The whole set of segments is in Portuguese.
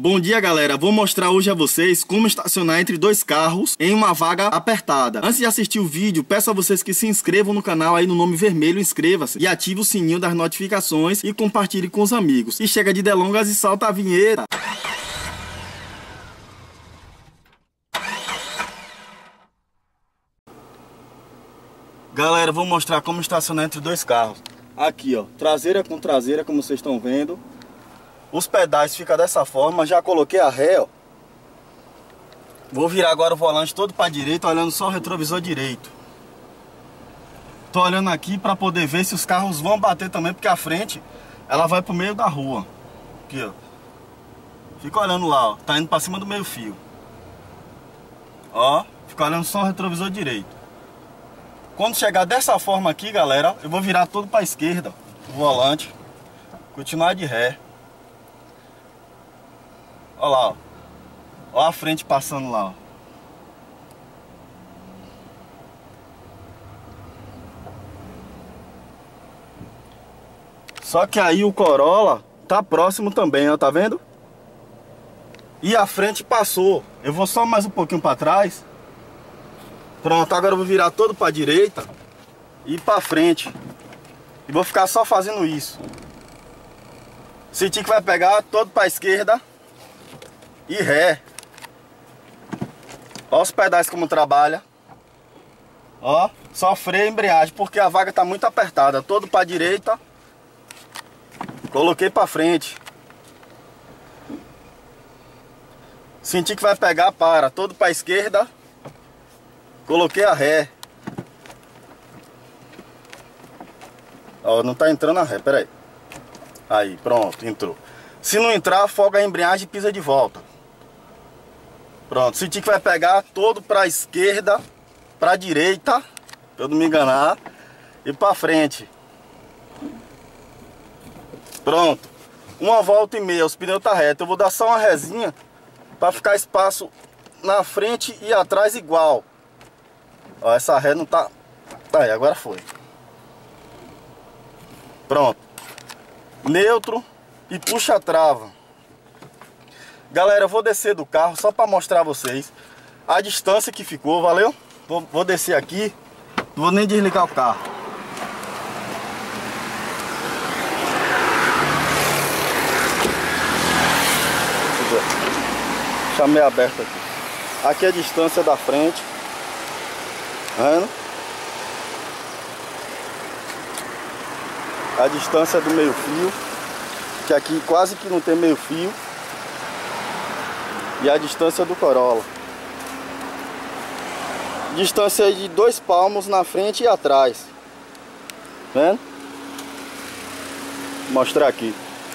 Bom dia, galera, vou mostrar hoje a vocês como estacionar entre dois carros em uma vaga apertada. Antes de assistir o vídeo, peço a vocês que se inscrevam no canal aí no nome vermelho, inscreva-se e ative o sininho das notificações e compartilhe com os amigos. E chega de delongas e solta a vinheta. Galera, vou mostrar como estacionar entre dois carros. Aqui, ó, traseira com traseira, como vocês estão vendo. Os pedais ficam dessa forma, já coloquei a ré, ó. Vou virar agora o volante todo para a direita, olhando só o retrovisor direito. Tô olhando aqui para poder ver se os carros vão bater também, porque a frente, ela vai pro meio da rua. Aqui, ó. Fica olhando lá, ó. Tá indo para cima do meio fio. Ó, fica olhando só o retrovisor direito. Quando chegar dessa forma aqui, galera, eu vou virar todo para a esquerda, o volante. Continuar de ré. Olha lá, ó. Olha a frente passando lá, ó. Só que aí o Corolla tá próximo também, ó, tá vendo? E a frente passou. Eu vou só mais um pouquinho para trás. Pronto, agora eu vou virar todo para a direita e para frente. E vou ficar só fazendo isso. Sentir que vai pegar todo para a esquerda e ré. Ó os pedais como trabalha. Ó, só freio e embreagem, porque a vaga tá muito apertada. Todo para a direita. Coloquei para frente. Senti que vai pegar, para. Todo para a esquerda. Coloquei a ré. Ó, não tá entrando a ré, peraí. Aí, pronto, entrou. Se não entrar, folga a embreagem e pisa de volta. Pronto, senti que vai pegar todo pra esquerda, pra direita, pra eu não me enganar, e pra frente. Pronto. Uma volta e meia, os pneus tá reto. Eu vou dar só uma rezinha pra ficar espaço na frente e atrás igual. Ó, essa ré não tá... Aí, agora foi. Pronto. Neutro e puxa a trava. Galera, eu vou descer do carro só para mostrar a vocês a distância que ficou, valeu? Vou descer aqui, não vou nem desligar o carro. Deixa meio aberto aqui. Aqui é a distância da frente. Tá vendo? A distância do meio fio, que aqui quase que não tem meio fio. E a distância do Corolla. Distância de 2 palmos na frente e atrás. Vendo? Vou mostrar aqui.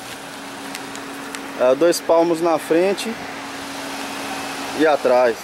2 palmos na frente e atrás.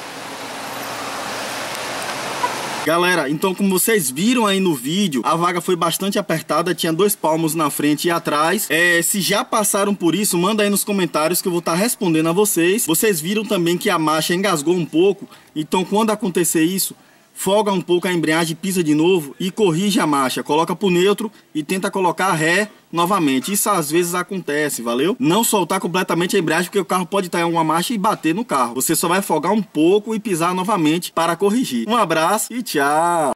Galera, então como vocês viram aí no vídeo, a vaga foi bastante apertada, tinha 2 palmos na frente e atrás. Se já passaram por isso, manda aí nos comentários que eu vou estar respondendo a vocês. Vocês viram também que a marcha engasgou um pouco, então quando acontecer isso, folga um pouco a embreagem, pisa de novo e corrige a marcha. Coloca pro neutro e tenta colocar a ré novamente. Isso às vezes acontece, valeu? Não soltar completamente a embreagem, porque o carro pode estar em alguma marcha e bater no carro. Você só vai folgar um pouco e pisar novamente para corrigir. Um abraço e tchau!